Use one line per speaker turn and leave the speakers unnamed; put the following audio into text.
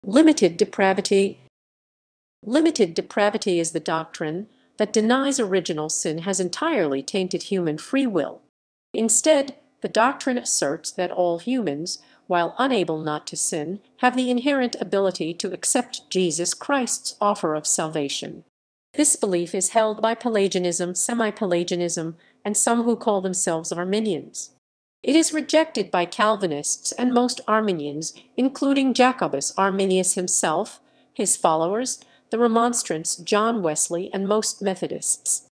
Limited depravity. Limited depravity is the doctrine that denies original sin has entirely tainted human free will. Instead, the doctrine asserts that all humans, while unable not to sin, have the inherent ability to accept Jesus Christ's offer of salvation. This belief is held by Pelagianism, Semi-Pelagianism, and some who call themselves Arminians. It is rejected by Calvinists and most Arminians, including Jacobus Arminius himself, his followers, the Remonstrants, John Wesley, and most Methodists.